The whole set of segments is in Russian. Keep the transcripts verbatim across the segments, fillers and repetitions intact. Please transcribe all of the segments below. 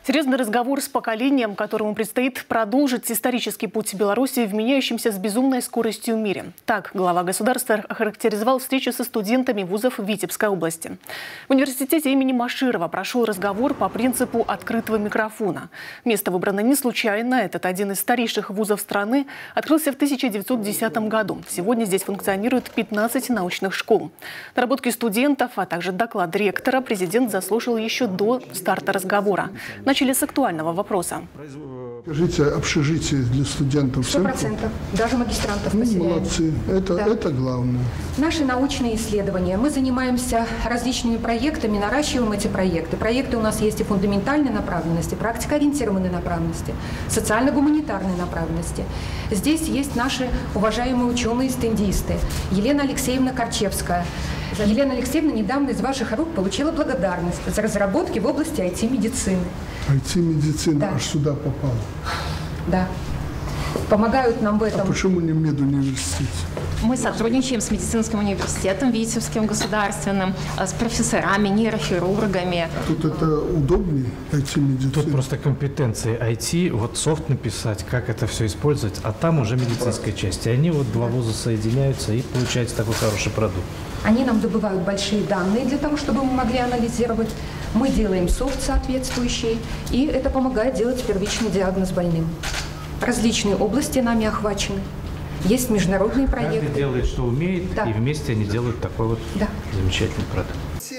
Серьезный разговор с поколением, которому предстоит продолжить исторический путь Беларуси в меняющемся с безумной скоростью мире. Так глава государства охарактеризовал встречу со студентами вузов Витебской области. В университете имени Маширова прошел разговор по принципу открытого микрофона. Место выбрано не случайно. Этот один из старейших вузов страны открылся в тысяча девятьсот десятом году. Сегодня здесь функционирует пятнадцать научных школ. Наработки студентов, а также доклад ректора президент заслушал еще до старта разговора. Начали с актуального вопроса. Скажите, общежитие для студентов? Сто процентов. Даже магистрантов ну, поселяем. Молодцы. Это, да. это главное. Наши научные исследования. Мы занимаемся различными проектами, наращиваем эти проекты. Проекты у нас есть и фундаментальной направленности, практикоориентированной направленности, социально-гуманитарной направленности. Здесь есть наши уважаемые ученые-стендисты. Елена Алексеевна Корчевская. Елена Алексеевна недавно из ваших рук получила благодарность за разработки в области ай ти-медицины. ай ти-медицина да. аж сюда попала? Да. Помогают нам в этом. А почему не в медуниверситете? Мы сотрудничаем с медицинским университетом Витебским государственным, с профессорами, нейрохирургами. Тут это удобнее, ай ти-медицина? Тут просто компетенции ай ти, вот софт написать, как это все использовать, а там уже медицинская часть. И они вот два вуза соединяются, и получается такой хороший продукт. Они нам добывают большие данные для того, чтобы мы могли анализировать. Мы делаем софт соответствующий, и это помогает делать первичный диагноз больным. Различные области нами охвачены. Есть международные проекты. Каждый делает, что умеет, да. И вместе они делают такой вот да. замечательный продукт.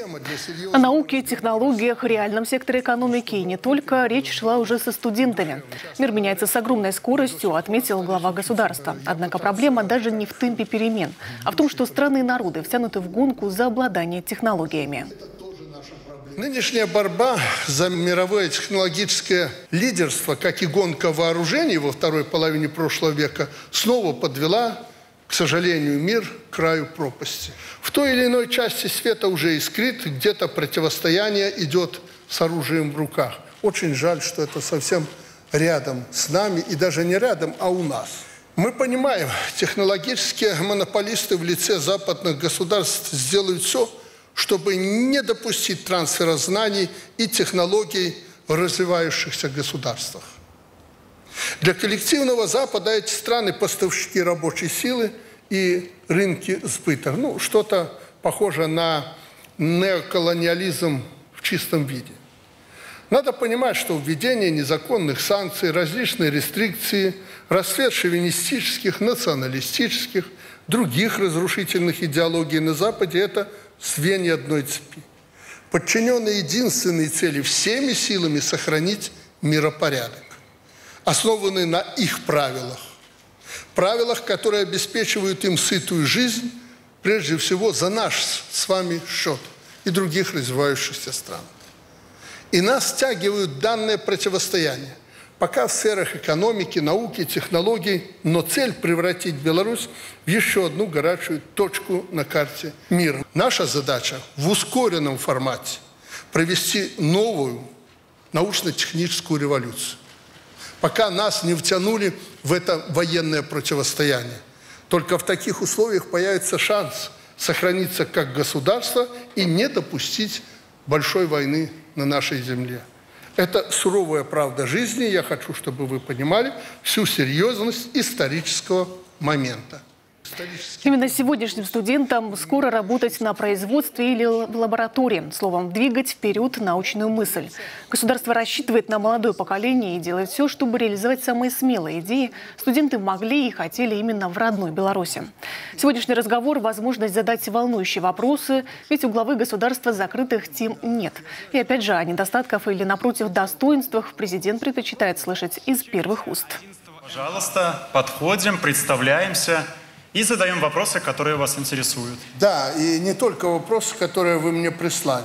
О науке, технологиях, реальном секторе экономики и не только речь шла уже со студентами. Мир меняется с огромной скоростью, отметил глава государства. Однако проблема даже не в темпе перемен, а в том, что страны и народы втянуты в гонку за обладание технологиями. Нынешняя борьба за мировое технологическое лидерство, как и гонка вооружений во второй половине прошлого века, снова подвела, к сожалению, мир к краю пропасти. В той или иной части света уже искрит, где-то противостояние идет с оружием в руках. Очень жаль, что это совсем рядом с нами, и даже не рядом, а у нас. Мы понимаем, технологические монополисты в лице западных государств сделают все, чтобы не допустить трансфера знаний и технологий в развивающихся государствах. Для коллективного Запада эти страны – поставщики рабочей силы и рынки сбыта. Ну, что-то похоже на неоколониализм в чистом виде. Надо понимать, что введение незаконных санкций, различные рестрикции, расцвет шовинистических, националистических, других разрушительных идеологий на Западе – это звенья одной цепи, подчиненные единственной цели всеми силами сохранить миропорядок, основанный на их правилах, правилах, которые обеспечивают им сытую жизнь, прежде всего за наш с вами счет и других развивающихся стран. И нас стягивают данное противостояние. Пока в сферах экономики, науки, технологий, но цель превратить Беларусь в еще одну горячую точку на карте мира. Наша задача в ускоренном формате провести новую научно-техническую революцию. Пока нас не втянули в это военное противостояние. Только в таких условиях появится шанс сохраниться как государство и не допустить большой войны на нашей земле. Это суровая правда жизни. Я хочу, чтобы вы понимали всю серьезность исторического момента. Именно сегодняшним студентам скоро работать на производстве или в лаборатории. Словом, двигать вперед научную мысль. Государство рассчитывает на молодое поколение и делает все, чтобы реализовать самые смелые идеи. Студенты могли и хотели именно в родной Беларуси. Сегодняшний разговор – возможность задать волнующие вопросы, ведь у главы государства закрытых тем нет. И опять же, о недостатках или, напротив, достоинствах президент предпочитает слышать из первых уст. Пожалуйста, подходим, представляемся и задаем вопросы, которые вас интересуют. Да, и не только вопросы, которые вы мне прислали.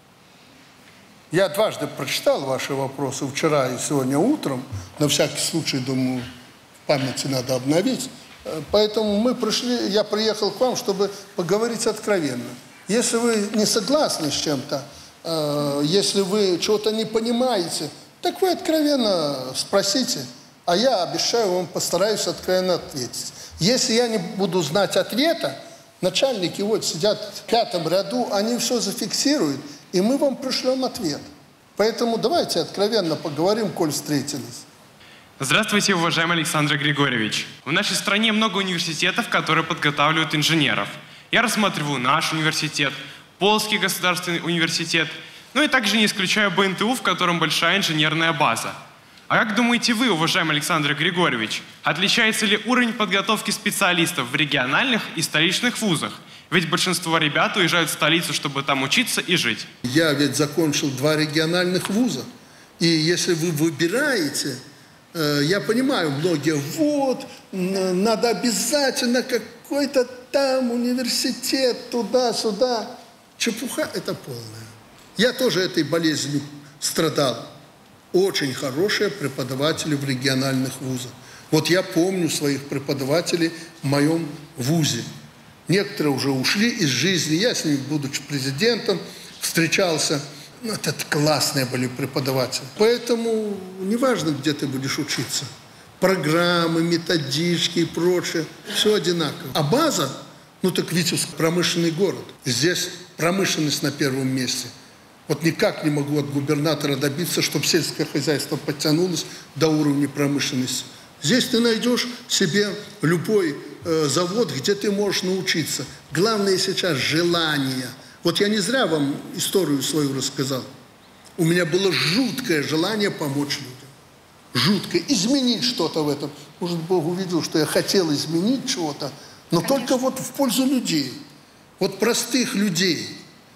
Я дважды прочитал ваши вопросы вчера и сегодня утром. На всякий случай, думаю, в памяти надо обновить. Поэтому мы пришли, я приехал к вам, чтобы поговорить откровенно. Если вы не согласны с чем-то, э, если вы чего-то не понимаете, так вы откровенно спросите, а я обещаю вам, постараюсь откровенно ответить. Если я не буду знать ответа, начальники вот сидят в пятом ряду, они все зафиксируют, и мы вам пришлем ответ. Поэтому давайте откровенно поговорим, коль встретились. Здравствуйте, уважаемый Александр Григорьевич. В нашей стране много университетов, которые подготавливают инженеров. Я рассматриваю наш университет, Полский государственный университет, ну и также не исключаю бэ эн тэ у, в котором большая инженерная база. А как думаете вы, уважаемый Александр Григорьевич, отличается ли уровень подготовки специалистов в региональных и столичных вузах? Ведь большинство ребят уезжают в столицу, чтобы там учиться и жить. Я ведь закончил два региональных вуза. И если вы выбираете, э, я понимаю, многие, вот, надо обязательно какой-то там университет, туда-сюда. Чепуха это полная. Я тоже этой болезнью страдал. Очень хорошие преподаватели в региональных вузах. Вот я помню своих преподавателей в моем вузе. Некоторые уже ушли из жизни. Я с ними, будучи президентом, встречался. Ну, это классные были преподаватели. Поэтому неважно, где ты будешь учиться. Программы, методички и прочее. Все одинаково. А база, ну так Витебск промышленный город. Здесь промышленность на первом месте. Вот никак не могу от губернатора добиться, чтобы сельское хозяйство подтянулось до уровня промышленности. Здесь ты найдешь себе любой э, завод, где ты можешь научиться. Главное сейчас желание. Вот я не зря вам историю свою рассказал. У меня было жуткое желание помочь людям. Жуткое. Изменить что-то в этом. Может, Бог увидел, что я хотел изменить чего-то, но Конечно. Только вот в пользу людей. Вот простых людей.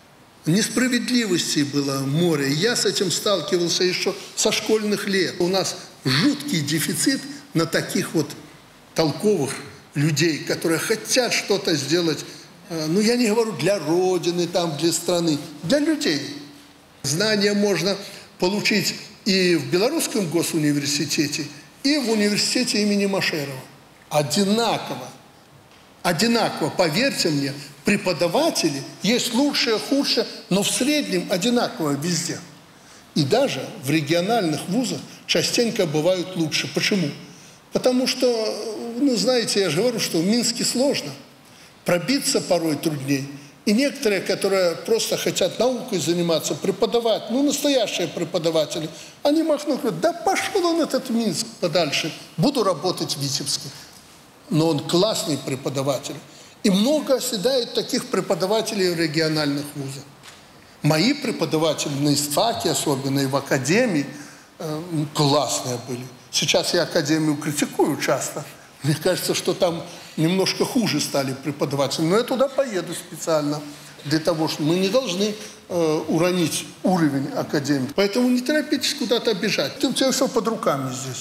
Несправедливости было море. Я с этим сталкивался еще со школьных лет. У нас жуткий дефицит на таких вот толковых людей, которые хотят что-то сделать. Ну, я не говорю для Родины, там, для страны. Для людей. Знания можно получить и в Белорусском госуниверситете, и в университете имени Машерова. Одинаково. Одинаково, поверьте мне, преподаватели есть лучшие, худшие, но в среднем одинаково везде. И даже в региональных вузах частенько бывают лучше. Почему? Потому что, ну знаете, я же говорю, что в Минске сложно. Пробиться порой труднее. И некоторые, которые просто хотят наукой заниматься, преподавать, ну настоящие преподаватели, они махнут, говорят, да пошел он этот Минск подальше, буду работать в Витебске. Но он классный преподаватель. И много оседает таких преподавателей в региональных вузах. Мои преподаватели на ИСТФАКе, особенно и в академии, э, классные были. Сейчас я академию критикую часто. Мне кажется, что там немножко хуже стали преподаватели. Но я туда поеду специально для того, что мы не должны э, уронить уровень академии. Поэтому не торопитесь куда-то бежать. У тебя все под руками здесь.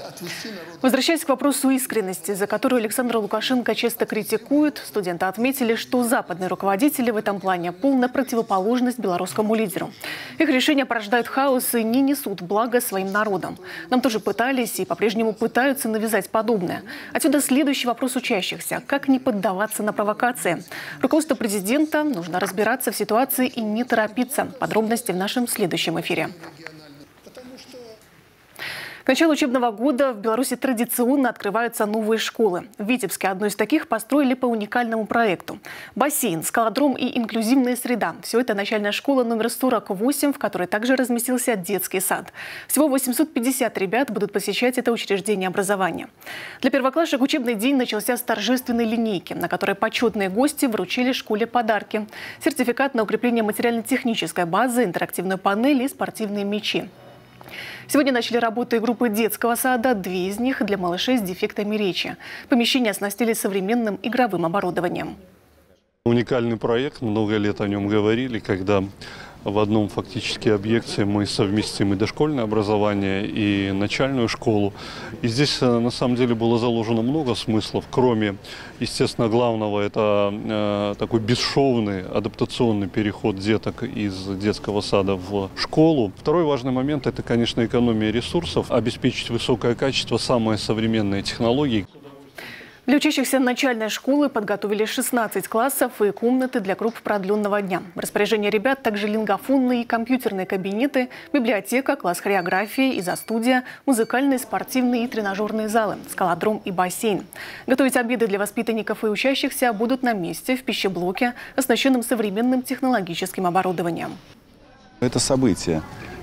Возвращаясь к вопросу искренности, за которую Александра Лукашенко часто критикуют, студенты отметили, что западные руководители в этом плане полная противоположность белорусскому лидеру. Их решения порождают хаос и не несут блага своим народам. Нам тоже пытались и по-прежнему пытаются навязать подобное. Отсюда следующий вопрос учащихся. Как не поддаваться на провокации? Руководство президента нужно разбираться в ситуации и не торопиться. Подробности в нашем следующем эфире. К началу учебного года в Беларуси традиционно открываются новые школы. В Витебске одну из таких построили по уникальному проекту. Бассейн, скалодром и инклюзивная среда. Все это начальная школа номер сорок восемь, в которой также разместился детский сад. Всего восемьсот пятьдесят ребят будут посещать это учреждение образования. Для первоклашек учебный день начался с торжественной линейки, на которой почетные гости вручили школе подарки. Сертификат на укрепление материально-технической базы, интерактивную панель и спортивные мячи. Сегодня начали работу и группы детского сада, две из них для малышей с дефектами речи. Помещения оснастили современным игровым оборудованием. Уникальный проект, много лет о нем говорили, когда в одном фактически объекте мы совместим и дошкольное образование, и начальную школу. И здесь на самом деле было заложено много смыслов, кроме, естественно, главного, это э, такой бесшовный адаптационный переход деток из детского сада в школу. Второй важный момент – это, конечно, экономия ресурсов, обеспечить высокое качество, самые современные технологии. Для учащихся начальной школы подготовили шестнадцать классов и комнаты для групп продленного дня. В распоряжении ребят также лингофонные и компьютерные кабинеты, библиотека, класс хореографии, изо-студия, музыкальные, спортивные и тренажерные залы, скалодром и бассейн. Готовить обеды для воспитанников и учащихся будут на месте в пищеблоке, оснащенном современным технологическим оборудованием. Это событие.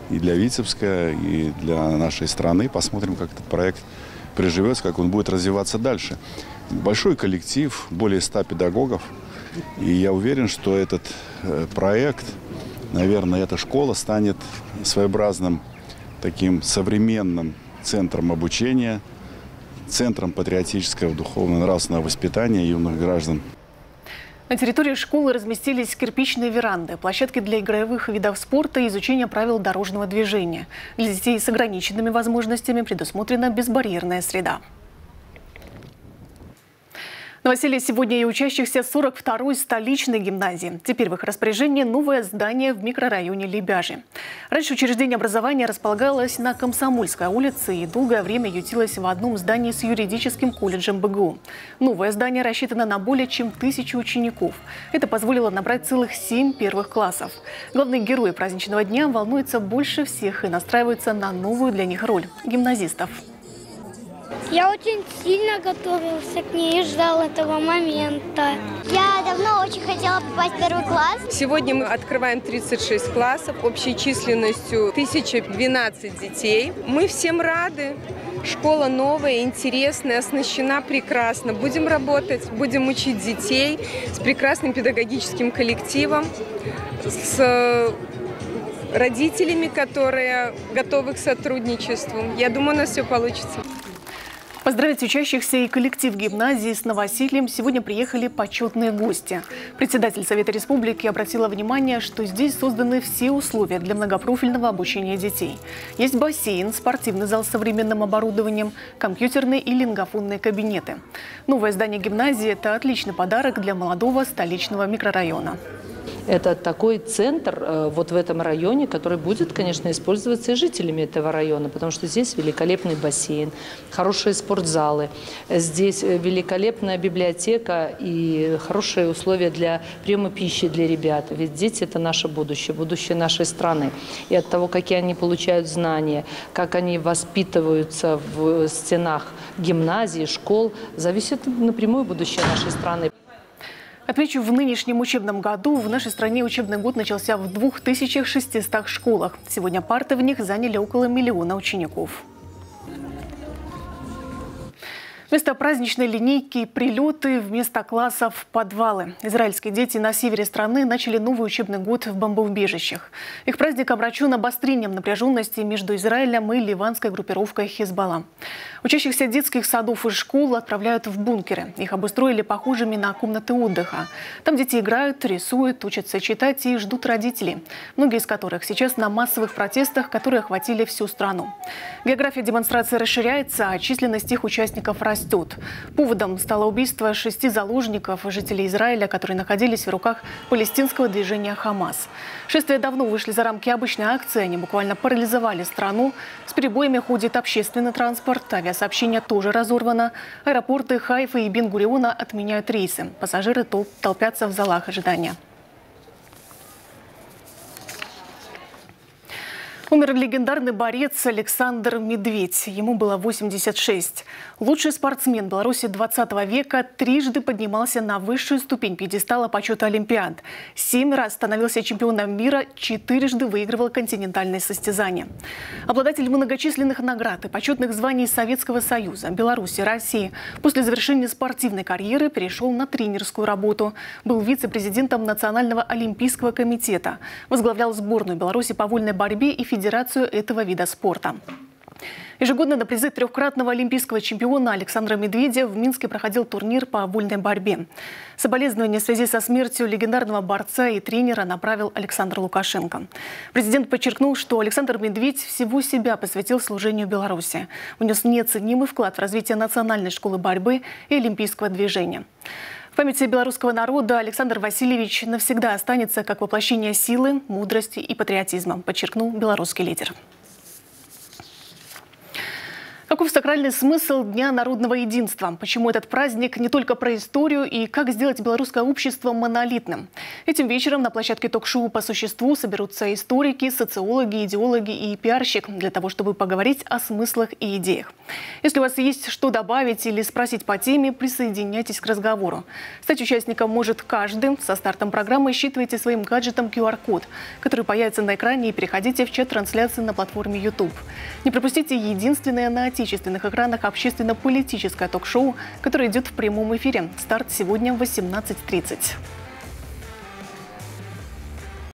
и для Витебска, и для нашей страны. Посмотрим, как этот проект приживется, как он будет развиваться дальше. Большой коллектив, более ста педагогов. И я уверен, что этот проект, наверное, эта школа станет своеобразным таким современным центром обучения, центром патриотического, духовно-нравственного воспитания юных граждан. На территории школы разместились кирпичные веранды, площадки для игровых видов спорта и изучения правил дорожного движения. Для детей с ограниченными возможностями предусмотрена безбарьерная среда. Новоселье сегодня и учащихся сорок второй столичной гимназии. Теперь в их распоряжении новое здание в микрорайоне Лебяжий. Раньше учреждение образования располагалось на Комсомольской улице и долгое время ютилось в одном здании с юридическим колледжем бэ гэ у. Новое здание рассчитано на более чем тысячу учеников. Это позволило набрать целых семь первых классов. Главные герои праздничного дня волнуются больше всех и настраиваются на новую для них роль – гимназистов. Я очень сильно готовился к ней и ждал этого момента. Я давно очень хотела попасть в первый класс. Сегодня мы открываем тридцать шесть классов общей численностью тысяча двенадцать детей. Мы всем рады. Школа новая, интересная, оснащена прекрасно. Будем работать, будем учить детей с прекрасным педагогическим коллективом, с родителями, которые готовы к сотрудничеству. Я думаю, у нас все получится. Поздравить учащихся и коллектив гимназии с новосельем сегодня приехали почетные гости. Председатель Совета Республики обратила внимание, что здесь созданы все условия для многопрофильного обучения детей. Есть бассейн, спортивный зал с современным оборудованием, компьютерные и лингофонные кабинеты. Новое здание гимназии – это отличный подарок для молодого столичного микрорайона. Это такой центр э, вот в этом районе, который будет, конечно, использоваться и жителями этого района, потому что здесь великолепный бассейн, хорошие спортзалы, здесь великолепная библиотека и хорошие условия для приема пищи для ребят. Ведь дети – это наше будущее, будущее нашей страны. И от того, какие они получают знания, как они воспитываются в стенах гимназии, школ, зависит напрямую будущее нашей страны. Отмечу, в нынешнем учебном году в нашей стране учебный год начался в двух тысячах шестистах школах. Сегодня парты в них заняли около миллиона учеников. Вместо праздничной линейки – прилеты, вместо классов – подвалы. Израильские дети на севере страны начали новый учебный год в бомбоубежищах. Их праздник обращен обострением напряженности между Израилем и ливанской группировкой Хезболла. Учащихся детских садов и школ отправляют в бункеры. Их обустроили похожими на комнаты отдыха. Там дети играют, рисуют, учатся читать и ждут родителей. Многие из которых сейчас на массовых протестах, которые охватили всю страну. География демонстрации расширяется, а численность их участников растет. Растет. Поводом стало убийство шести заложников, жителей Израиля, которые находились в руках палестинского движения «Хамас». Шествия давно вышли за рамки обычной акции, они буквально парализовали страну. С перебоями ходит общественный транспорт, авиасообщение тоже разорвано. Аэропорты Хайфы и Бен-Гуриона отменяют рейсы. Пассажиры толп толпятся в залах ожидания. Умер легендарный борец Александр Медведь. Ему было восемьдесят шесть. Лучший спортсмен Беларуси двадцатого века трижды поднимался на высшую ступень пьедестала почета Олимпиад. Семь раз становился чемпионом мира, четырежды выигрывал континентальные состязания. Обладатель многочисленных наград и почетных званий Советского Союза, Беларуси, России. После завершения спортивной карьеры перешел на тренерскую работу. Был вице-президентом Национального олимпийского комитета. Возглавлял сборную Беларуси по вольной борьбе и федерацию этого вида спорта. Ежегодно на призы трехкратного олимпийского чемпиона Александра Медведя в Минске проходил турнир по вольной борьбе. Соболезнования в связи со смертью легендарного борца и тренера направил Александр Лукашенко. Президент подчеркнул, что Александр Медведь всего себя посвятил служению Беларуси. Внес неоценимый вклад в развитие национальной школы борьбы и олимпийского движения. В памяти белорусского народа Александр Васильевич навсегда останется как воплощение силы, мудрости и патриотизма, подчеркнул белорусский лидер. Каков сакральный смысл Дня народного единства? Почему этот праздник не только про историю и как сделать белорусское общество монолитным? Этим вечером на площадке ток-шоу «По существу» соберутся историки, социологи, идеологи и пиарщик для того, чтобы поговорить о смыслах и идеях. Если у вас есть что добавить или спросить по теме, присоединяйтесь к разговору. Стать участником может каждый. Со стартом программы считывайте своим гаджетом ку ар код, который появится на экране, и переходите в чат трансляции на платформе YouTube. Не пропустите единственное на отечественных экранах общественно-политическое ток-шоу, которое идет в прямом эфире. Старт сегодня в восемнадцать тридцать.